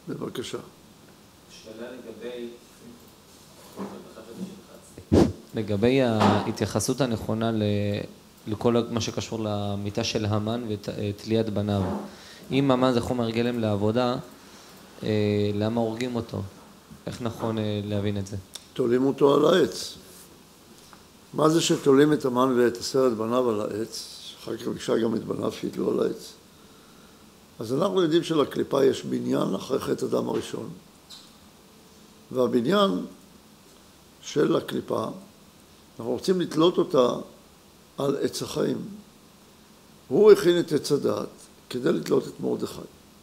בבקשה. שאלה לגבי ההתייחסות הנכונה לכל מה שקשור למיטה של המן ותליית בניו. אם המן זה חומר גלם לעבודה, למה הורגים אותו? איך נכון להבין את זה? תולים אותו על העץ. מה זה שתולים את המן ואת 10 בניו על העץ? אחר כך ביקשה גם את בניו שיתלו על העץ. אז אנחנו יודעים שלקליפה יש בניין אחרי חטא אדם הראשון. והבניין של הקליפה, אנחנו רוצים לתלות אותה על עץ החיים. הוא הכין את עץ הדעת כדי לתלות את מרדכי.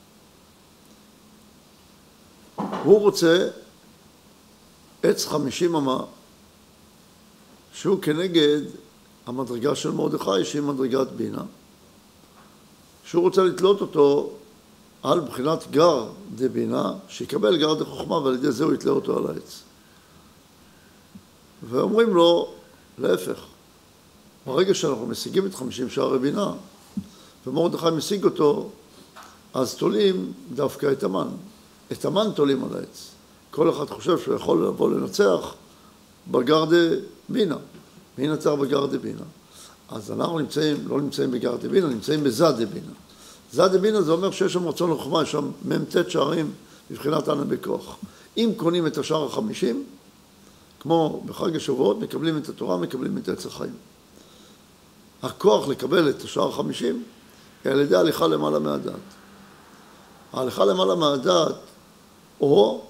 הוא רוצה עץ 50 אמה, שהוא כנגד המדרגה של מרדכי, שהיא מדרגת בינה. שהוא רוצה לתלות אותו על בחינת גר דבינה, שיקבל גר דחוכמה, ועל ידי זה הוא יתלה אותו על העץ. ואומרים לו, להפך, ברגע שאנחנו משיגים את 50 שערי בינה, ומרדכי משיג אותו, אז תולים דווקא את המן. את המן תולים על העץ. כל אחד חושב שהוא יכול לבוא לנצח בגר דבינה. מי נצח בגר דבינה? אז אנחנו לא נמצאים בגר דבינה, נמצאים בזד דבינה. זד דבינה זה אומר שיש שם רצון לחוכמה, יש שם ממתת שערים בבחינת ענה בכוח. אם קונים את השער 50, כמו בחג השבועות, מקבלים את התורה, מקבלים את עץ החיים. הכוח לקבל את השער 50, היא על ידי הליכה למעלה מהדעת. ההליכה למעלה מהדעת, או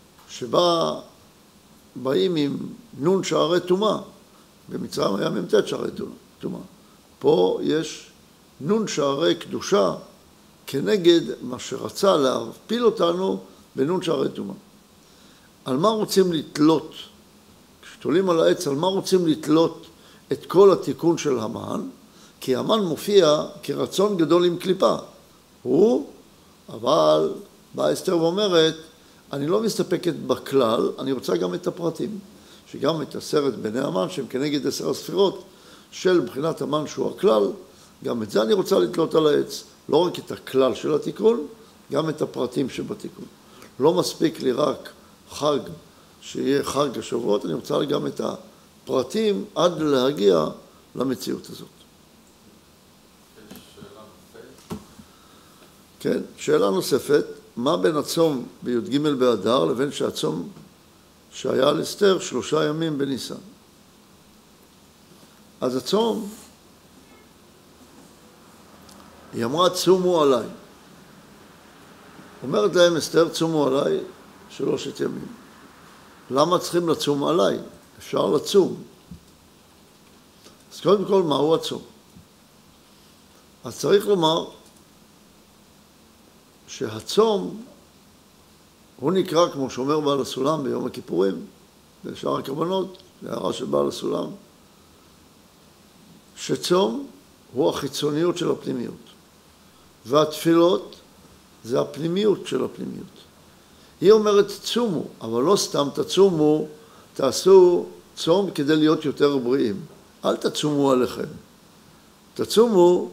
באים עם נון שערי תומה, במצרים היה ממתת שערי תומה. פה יש נון שערי קדושה כנגד מה שרצה להפיל אותנו בנון שערי תומה. על מה רוצים לתלות? כשתולים על העץ, על מה רוצים לתלות את כל התיקון של המן? כי המן מופיע כרצון גדול עם קליפה. אבל באה אסתר ואומרת, אני לא מסתפקת בכלל, אני רוצה גם את הפרטים. שגם את 10 בני המן, שהם כנגד 10 הספירות, של בחינת המן שהוא הכלל, גם את זה אני רוצה לתלות על העץ. לא רק את הכלל של התיקון, גם את הפרטים שבתיקון. לא מספיק לי רק חג, שיהיה חג השבועות, אני רוצה גם את הפרטים עד להגיע למציאות הזאת. כן, שאלה נוספת, מה בין הצום בי"ג באדר לבין שהצום שהיה על אסתר 3 ימים בניסן? אז הצום, היא אמרה צומו עליי. אומרת להם אסתר צומו עליי 3 ימים. למה צריכים לצום עליי? אפשר לצום. אז קודם כל, מהו הצום? אז צריך לומר שהצום הוא נקרא, כמו שאומר בעל הסולם ביום הכיפורים, בשאר הקרבנות, בהערה של בעל הסולם, שצום הוא החיצוניות של הפנימיות. והתפילות זה הפנימיות של הפנימיות. היא אומרת צומו, אבל לא סתם תצומו, תעשו צום כדי להיות יותר בריאים. אל תצומו עליכם. תצומו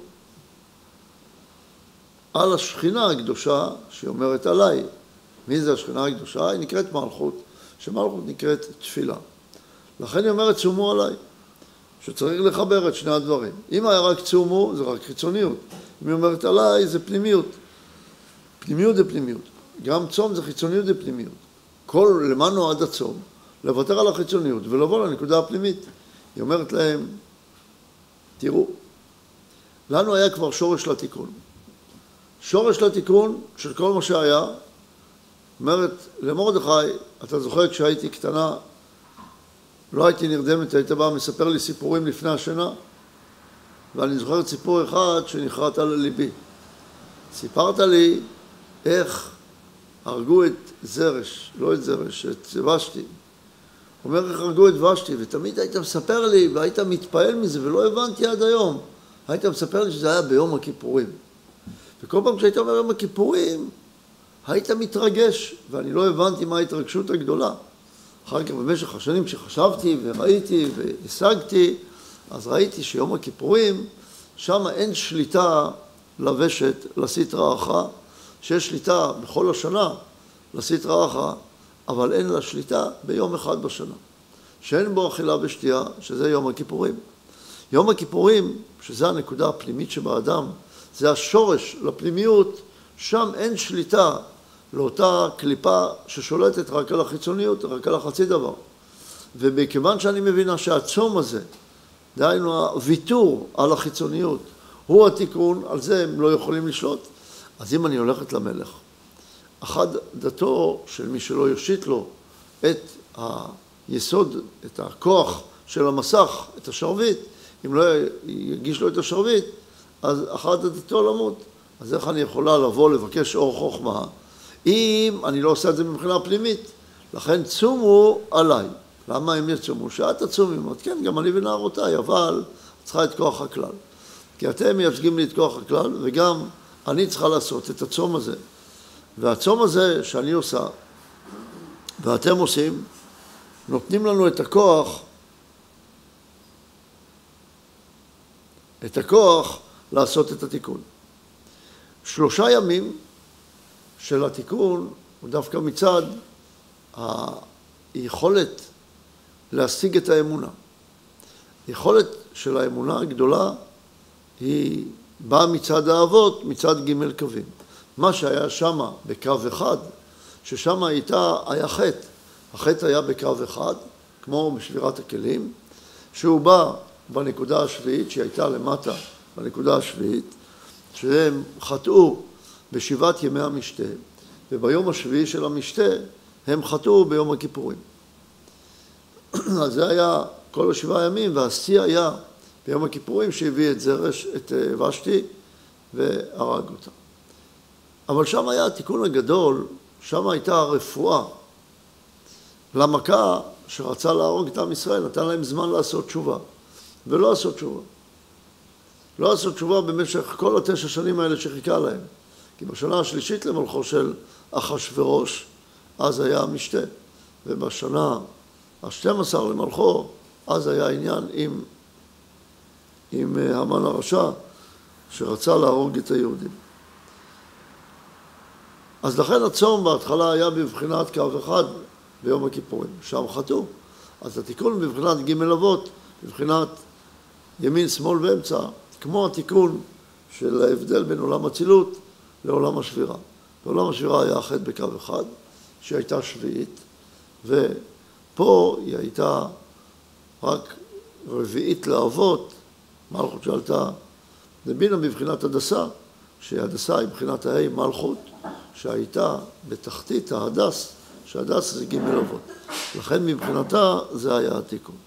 על השכינה הקדושה שהיא אומרת עליי. מי זה השכינה הקדושה? היא נקראת מלכות, שמלכות נקראת תפילה. לכן היא אומרת צומו עליי, שצריך לחבר את שני הדברים. אם היה רק צומו, זה רק חיצוניות. אם היא אומרת עליי, זה פנימיות. פנימיות זה פנימיות. גם צום זה חיצוניות זה פנימיות. למה נועד הצום? לוותר על החיצוניות ולבוא לנקודה הפנימית. היא אומרת להם, תראו, לנו היה כבר שורש לתיקון. שורש לתיקון של כל מה שהיה, אומרת למרדכי, אתה זוכר כשהייתי קטנה, לא הייתי נרדמת, היית בא מספר לי סיפורים לפני השינה, ואני זוכר סיפור אחד שנחרט על ליבי. סיפרת לי איך הרגו את זרש, לא את זרש, את ושתי. אומר איך הרגו את ושתי, ותמיד היית מספר לי והיית מתפעל מזה ולא הבנתי עד היום. היית מספר לי שזה היה ביום הכיפורים. וכל פעם כשהיית אומר יום הכיפורים, היית מתרגש, ואני לא הבנתי מה ההתרגשות הגדולה. אחר כך במשך השנים כשחשבתי וראיתי והשגתי, אז ראיתי שיום הכיפורים, שם אין שליטה לוושת, לסטרא אחרא, שיש שליטה בכל השנה, לסטרא אחרא, אבל אין לה שליטה ביום אחד בשנה, שאין בו אכילה ושתייה, שזה יום הכיפורים. יום הכיפורים, שזה הנקודה הפנימית שבאדם, זה השורש לפנימיות, שם אין שליטה לאותה קליפה ששולטת רק על החיצוניות, רק על החצי דבר. ומכיוון שאני מבינה שהצום הזה, דהיינו הוויתור על החיצוניות, הוא התיקון, על זה הם לא יכולים לשלוט, אז אם אני הולכת למלך, אחד דתו של מי שלא יושיט לו את היסוד, את הכוח של המסך, את השרביט, אם לא יגיש לו את השרביט, אז אחד דתו למות. אז איך אני יכולה לבוא לבקש אור חוכמה, אם אני לא עושה את זה מבחינה פנימית? לכן צומו עליי. למה הם יצומו? שאת תצומי, אומרת, כן, גם אני ונערותיי, אבל צריכה את כוח הכלל. כי אתם מייצגים לי את כוח הכלל, וגם אני צריכה לעשות את הצום הזה. והצום הזה שאני עושה, ואתם עושים, נותנים לנו את הכוח לעשות את התיקון. 3 ימים של התיקון הוא דווקא מצד היכולת להשיג את האמונה. היכולת של האמונה הגדולה היא באה מצד האבות, מצד ג' קווים. מה שהיה שם בקו אחד, ששם היה חטא. החטא היה בקו אחד, כמו בשבירת הכלים, שהוא בא בנקודה השביעית, שהיא הייתה למטה בנקודה השביעית, שהם חטאו ב7 ימי המשתה, וביום השביעי של המשתה הם חטאו ביום הכיפורים. אז זה היה כל 7 ימים, והשיא היה ביום הכיפורים שהביא את ושתי והרג אותה. אבל שם היה התיקון הגדול, שם הייתה הרפואה למכה שרצה להרוג את עם ישראל, נתן להם זמן לעשות תשובה, ולא לעשות תשובה. לא לעשות תשובה במשך כל 9 שנים האלה שחיכה להם. כי בשנה השלישית למלכו של אחשוורוש, אז היה המשתה. ובשנה ה-12 למלכו, אז היה עניין עם המן הרשע, שרצה להרוג את היהודים. אז לכן הצום בהתחלה היה בבחינת קו אחד ביום הכיפורים. שם חטאו. אז התיקון בבחינת ג' אבות, בבחינת ימין, שמאל ואמצע, כמו התיקון של ההבדל בין עולם הצילות לעולם השבירה. בעולם השבירה היה חטא בקו אחד, שהייתה שביעית, ופה היא הייתה רק רביעית לאבות, מלכות שעלתה לבינה בבחינת הדסה, שהדסה היא בבחינת ההי מלכות, שהייתה בתחתית ההדס, שההדס זה ג' אבות. לכן מבחינתה זה היה התיקון.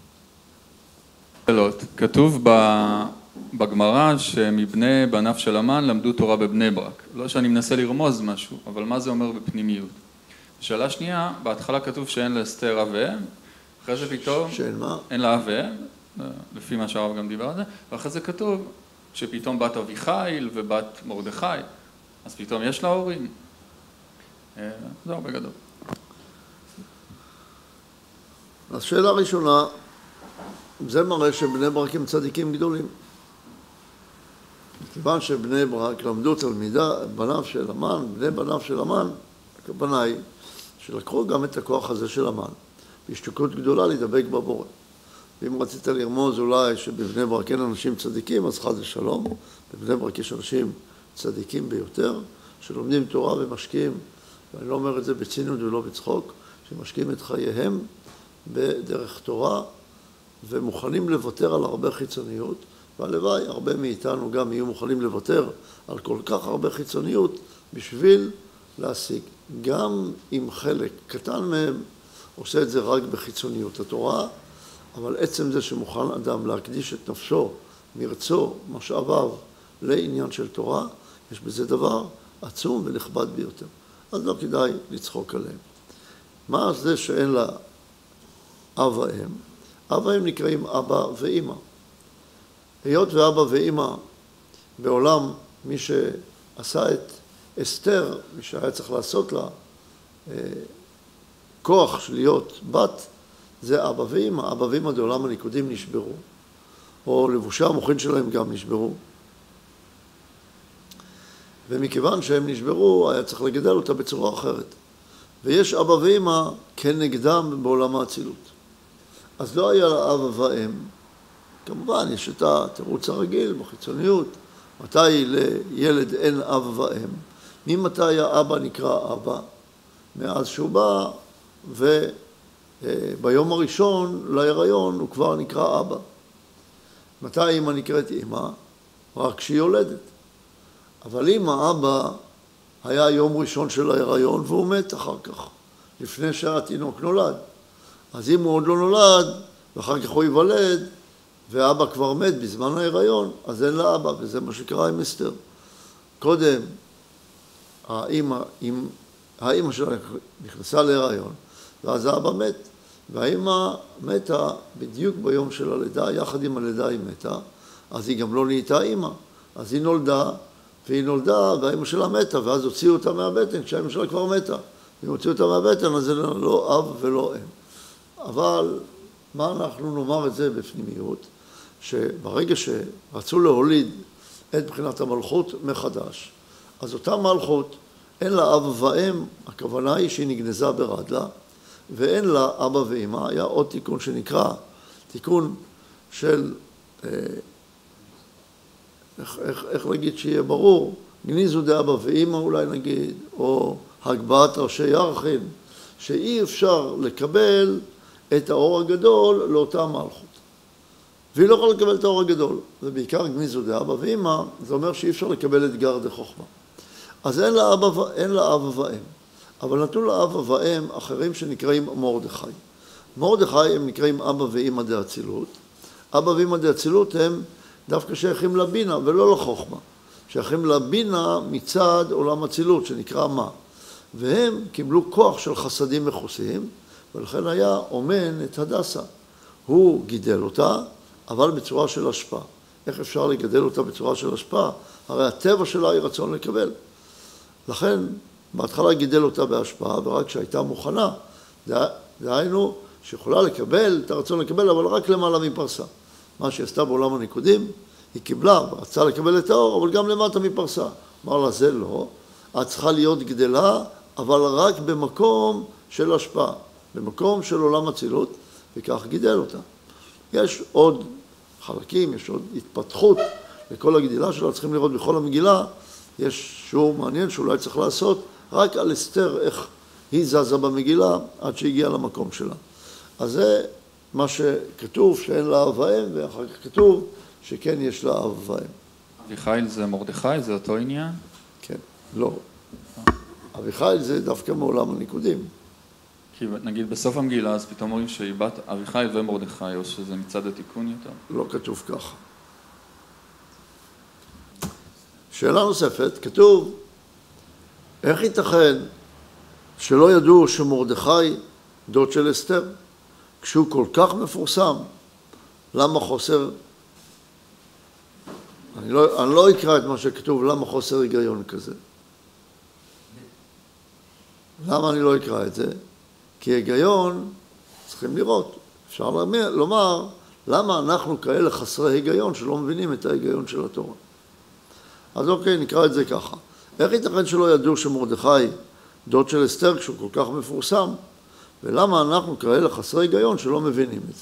כתוב בגמרא שמבני בניו של המן למדו תורה בבני ברק. לא שאני מנסה לרמוז משהו, אבל מה זה אומר בפנימיות? שאלה שנייה, בהתחלה כתוב שאין לאסתר אב ואם, אחרי זה פתאום... שאין מה? אין לה אב ואם, לפי מה שהרב גם דיבר על זה, ואחרי זה כתוב שפתאום בת אביחיל ובת מרדכי, אז פתאום יש לה הורים. זה הרבה גדול. אז שאלה ראשונה, זה מראה שבני ברק הם צדיקים גדולים. כיוון שבני ברק למדו בניו של המן, בני בניו של המן, הכוונה היא שלקחו גם את הכוח הזה של המן, בהשתוקות גדולה להידבק בבורא. ואם רצית לרמוז אולי שבבני ברק אין אנשים צדיקים, אז חס ושלום, בבני ברק יש אנשים צדיקים ביותר, שלומדים תורה ומשקיעים, ואני לא אומר את זה בציניות ולא בצחוק, שמשקיעים את חייהם בדרך תורה, ומוכנים לוותר על הרבה חיצוניות, והלוואי, הרבה מאיתנו גם יהיו מוכנים לוותר על כל כך הרבה חיצוניות בשביל להשיג. גם אם חלק קטן מהם עושה את זה רק בחיצוניות התורה, אבל עצם זה שמוכן אדם להקדיש את נפשו, מרצו, משאביו, לעניין של תורה, יש בזה דבר עצום ונכבד ביותר. אז לא כדאי לצחוק עליהם. מה זה שאין לה אב ואם? אב ואם נקראים אבא ואמא. היות ואבא ואמא בעולם, מי שעשה את אסתר, מי שהיה צריך לעשות לה כוח של להיות בת, זה אבא ואמא. אבא ואמא בעולם הניקודים נשברו, או לבושי המוחין שלהם גם נשברו. ומכיוון שהם נשברו, היה צריך לגדל אותה בצורה אחרת. ויש אבא ואמא כנגדם בעולם האצילות. אז לא היה לה אבא ואם. כמובן, יש את התירוץ הרגיל בחיצוניות, מתי לילד אין אבא ואם. ממתי האבא נקרא אבא? מאז שהוא בא, וביום הראשון להיריון הוא כבר נקרא אבא. מתי אמא נקראת אמא? רק כשהיא יולדת. אבל אם האבא היה יום ראשון של ההיריון והוא מת אחר כך, לפני שהתינוק נולד. אז אם הוא עוד לא נולד, ואחר כך הוא ייוולד, ואבא כבר מת בזמן ההיריון, אז אין לה אבא, וזה מה שקרה עם אסתר. קודם, האמא שלה נכנסה להיריון, ואז האבא מת, והאמא מתה בדיוק ביום של הלידה, יחד עם הלידה היא מתה, אז היא גם לא נהייתה אמא. אז היא נולדה, והאמא שלה מתה, ואז הוציאו אותה מהבטן, כשהאמא שלה כבר מתה. אם הוציאו אותה מהבטן, אז זה לא אב ולא אם. אבל מה אנחנו נאמר את זה בפנימיות? שברגע שרצו להוליד את בחינת המלכות מחדש, אז אותה מלכות, אין לה אב ואם, הכוונה היא שהיא נגנזה ברדלה, ואין לה אבא ואמא. היה עוד תיקון שנקרא, תיקון של, איך להגיד שיהיה ברור, גניזו דאבא ואמא אולי נגיד, או הגבהת ראשי ירחין, שאי אפשר לקבל את האור הגדול לאותה מלכות. והיא לא יכולה לקבל את האור הגדול, ובעיקר גניזו דאבא ואמא, זה אומר שאי אפשר לקבל את גר דחוכמה. אז אין לה אבא ואם. אבל נתנו לה אבא ואם אחרים שנקראים מרדכי. מרדכי הם נקראים אבא ואמא דאצילות. אבא ואמא דאצילות הם דווקא שייכים לבינה ולא לחוכמה. שייכים לבינה מצד עולם אצילות שנקרא מה. והם קיבלו כוח של חסדים מכוסים, ולכן היה אומן את הדסה. הוא גידל אותה, אבל בצורה של השפעה. איך אפשר לגדל אותה בצורה של השפעה? הרי הטבע שלה היא רצון לקבל. לכן, בהתחלה גידל אותה בהשפעה, ורק כשהייתה מוכנה, דהיינו שיכולה לקבל, את הרצון לקבל, אבל רק למעלה מפרסה. מה שעשתה בעולם הניקודים, היא קיבלה, רצה לקבל את האור, אבל גם למטה מפרסה. אמר לה, זה לא, את צריכה להיות גדלה, אבל רק במקום של השפעה, במקום של עולם אצילות, וכך גידל אותה. יש עוד חלקים, יש עוד התפתחות לכל הגדילה שלה, צריכים לראות בכל המגילה, יש שיעור מעניין שאולי צריך לעשות, רק על אסתר איך היא זזה במגילה עד שהגיעה למקום שלה. אז זה מה שכתוב שאין לה אב ואם, ואחר כך כתוב שכן יש לה אב ואם. אביחיל זה מרדכי, זה אותו עניין? כן, לא. אביחיל זה דווקא מעולם הניקודים. כי נגיד בסוף המגילה אז פתאום אומרים שהיא בת אביחיל ומרדכי, או שזה מצד התיקון יותר? לא כתוב ככה. שאלה נוספת, כתוב, איך ייתכן שלא ידעו שמרדכי דוד של אסתר, כשהוא כל כך מפורסם, למה חוסר, אני לא אקרא את מה שכתוב, למה חוסר היגיון כזה? למה אני לא אקרא את זה? כי היגיון צריכים לראות. אפשר לומר, למה אנחנו כאלה חסרי היגיון שלא מבינים את ההיגיון של התורה? אז אוקיי, נקרא את זה ככה. איך ייתכן שלא ידעו שמרדכי דוד של אסתר כשהוא כל כך מפורסם, ולמה אנחנו כאלה חסרי היגיון שלא מבינים את זה?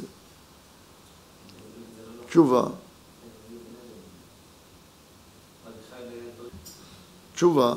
תשובה.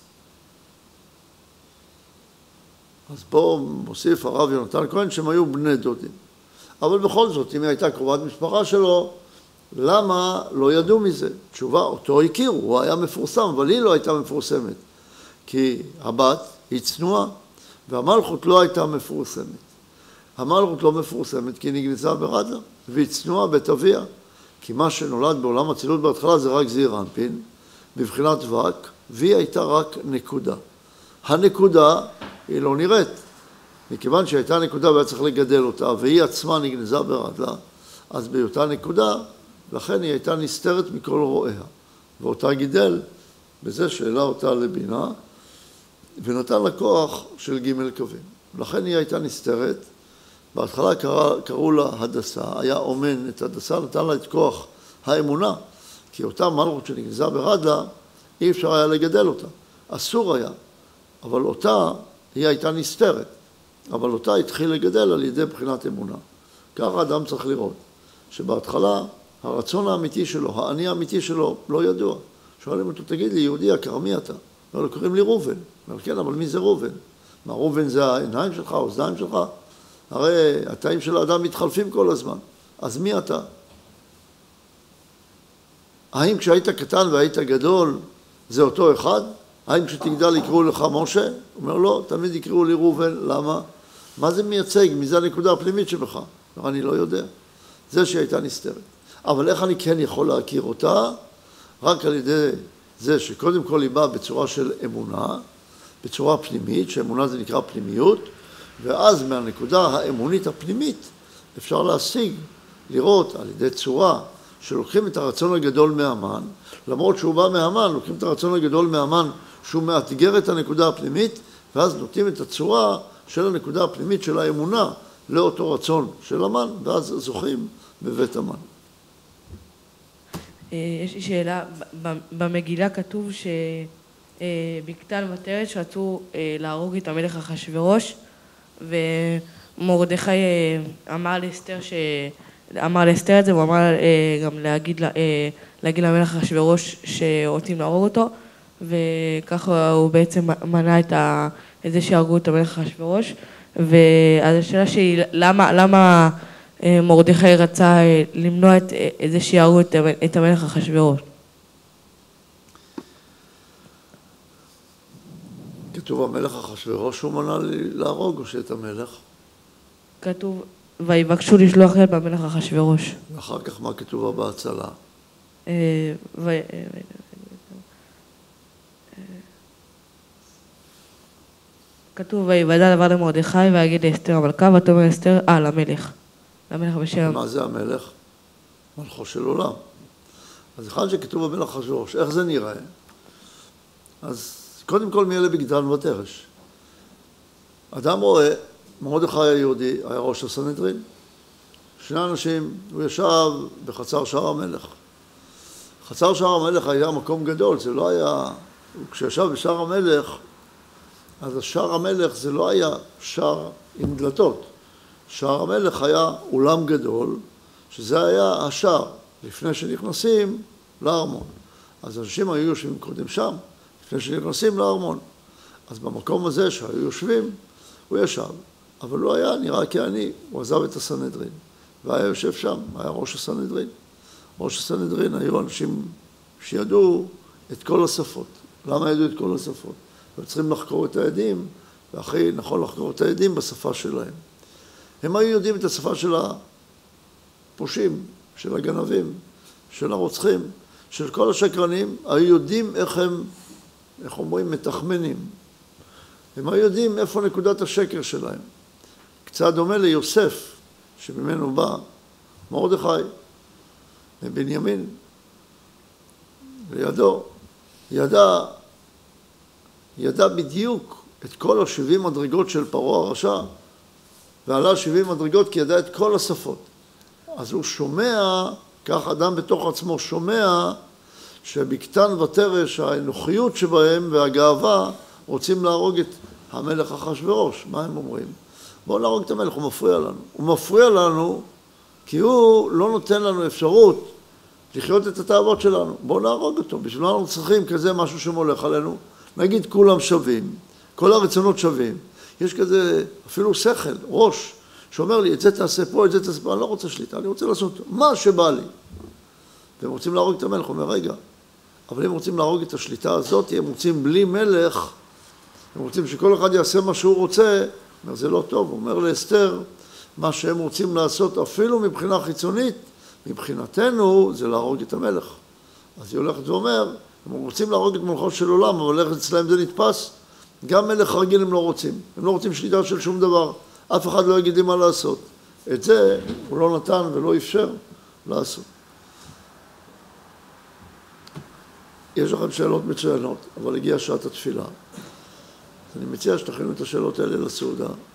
אז פה מוסיף הרב יונתן כהן שהם היו בני דודים. אבל בכל זאת, אם היא הייתה קרובת משפחה שלו, למה לא ידעו מזה? תשובה, אותו הכירו, הוא היה מפורסם, אבל היא לא הייתה מפורסמת. כי הבת היא צנועה, והמלכות לא הייתה מפורסמת. המלכות לא מפורסמת כי היא נגנזה ברדלה, והיא צנועה בית אביה. כי מה שנולד בעולם אצילות בהתחלה זה רק זעיר אנפין, בבחינת וק, והיא הייתה רק נקודה. הנקודה היא לא נראית. מכיוון שהייתה נקודה והיה צריך לגדל אותה, והיא עצמה נגנזה ברדלה, אז בהיותה נקודה, לכן היא הייתה נסתרת מכל רואיה. ואותה גידל בזה שהעלה אותה לבינה, ונתן לה כוח של ג' קווים. לכן היא הייתה נסתרת. בהתחלה קראו לה הדסה, היה אומן את הדסה, נתן לה את כוח האמונה, כי אותה מלכות שנגנזה ברדלה, אי אפשר היה לגדל אותה. אסור היה. אבל אותה היא הייתה נסתרת, אבל אותה התחיל לגדל על ידי בחינת אמונה. ככה האדם צריך לראות, שבהתחלה הרצון האמיתי שלו, האני האמיתי שלו, לא ידוע. שואלים אותו, תגיד לי, יהודי יקר, מי אתה? אומר לו, קוראים לי ראובן. אומר, כן, אבל מי זה ראובן? מה, ראובן זה העיניים שלך, האוזניים שלך? הרי התאים של האדם מתחלפים כל הזמן. אז מי אתה? האם כשהיית קטן והיית גדול, זה אותו אחד? האם כשתגדל יקראו לך משה? אומר, לא, תמיד יקראו לי ראובן. למה? מה זה מייצג? מי זה הנקודה הפנימית שבך? אומר, אני לא יודע. זה שהייתה נסתרת. אבל איך אני כן יכול להכיר אותה? רק על ידי זה שקודם כל היא באה בצורה של אמונה, בצורה פנימית, שאמונה זה נקרא פנימיות, ואז מהנקודה האמונית הפנימית אפשר להשיג, לראות על ידי צורה שלוקחים את הרצון הגדול מהמן, למרות שהוא בא מהמן, לוקחים את הרצון הגדול מהמן שהוא מאתגר את הנקודה הפנימית, ואז נותנים את הצורה של הנקודה הפנימית של האמונה לאותו רצון של המן, ואז זוכים בבית המן. יש לי שאלה, במגילה כתוב שבקטן ותרש רצו להרוג את המלך אחשוורוש, ומרדכי אמר לאסתר את זה, הוא אמר גם להגיד למלך אחשוורוש שרוצים להרוג אותו, וככה הוא בעצם מנע את זה שהרגו את המלך אחשוורוש. ואז השאלה שהיא, למה מרדכי רצה למנוע את זה שיהרגו את המלך אחשוורוש? כתוב המלך אחשוורוש הוא מנע להרוג או שאת המלך? כתוב, ויבקשו לשלוח יד במלך אחשוורוש. ואחר כך מה כתוב בהצלה? כתוב, ויוודע דבר למרדכי ויגיד לאסתר המלכה, ותאמר אסתר, למלך בשם. מה זה המלך? מלכו של עולם. אז אחד שכתוב במלך אחשוורוש, איך זה נראה? אז קודם כל מי אלה בגדן ותרש. אדם רואה, מרדכי היהודי היה ראש הסנהדרין. שני אנשים, הוא ישב בחצר שער המלך. חצר שער המלך היה מקום גדול, זה לא היה, כשישב בשער המלך, אז שער המלך זה לא היה שער עם דלתות. שער המלך היה אולם גדול, שזה היה השער, לפני שנכנסים לארמון. אז אנשים היו יושבים קודם שם, לפני שנכנסים לארמון. אז במקום הזה שהיו יושבים, הוא ישב, אבל לא היה נראה כעני, הוא עזב את הסנהדרין, והיה יושב שם, היה ראש הסנהדרין. ראש הסנהדרין היו אנשים שידעו את כל השפות. למה ידעו את כל השפות? וצריכים לחקור את העדים, והכי נכון לחקור את העדים בשפה שלהם. הם היו יודעים את השפה של הפושעים, של הגנבים, של הרוצחים, של כל השקרנים, היו יודעים איך אומרים, מתחמנים. הם היו יודעים איפה נקודת השקר שלהם. קצת דומה ליוסף, שממנו בא מרדכי, לבנימין, לידו, ידע בדיוק את כל 70 מדרגות של פרעה הרשע, ועלה 70 מדרגות כי ידע את כל השפות. אז הוא שומע, כך אדם בתוך עצמו שומע, שבקטן ותרש האנוכיות שבהם והגאווה רוצים להרוג את המלך אחשוורוש. מה הם אומרים? בואו להרוג את המלך, הוא מפריע לנו. הוא מפריע לנו כי הוא לא נותן לנו אפשרות לחיות את התאוות שלנו. בואו להרוג אותו. בשביל מה אנחנו צריכים כזה משהו שמולך עלינו? נגיד כולם שווים, כל הרצונות שווים. יש כזה אפילו שכל, ראש, שאומר לי, את זה תעשה פה, את זה תעשה פה, אני לא רוצה שליטה, אני רוצה לעשות מה שבא לי. והם רוצים להרוג את המלך, הוא אומר, רגע, אבל הם רוצים להרוג את השליטה הזאת, הם רוצים בלי מלך, הם רוצים שכל אחד יעשה מה שהוא רוצה, אומר, זה לא טוב, הוא אומר לאסתר, מה שהם רוצים לעשות אפילו מבחינה חיצונית, מבחינתנו זה להרוג את המלך. אז היא הולכת ואומר, הם רוצים להרוג את מלכו של עולם, אבל איך אצלהם זה נתפס? גם מלך רגיל הם לא רוצים. הם לא רוצים שליטה של שום דבר. אף אחד לא יגיד לי מה לעשות. את זה הוא לא נתן ולא אפשר לעשות. יש לכם שאלות מצוינות, אבל הגיעה שעת התפילה. אני מציע שתכינו את השאלות האלה לסעודה.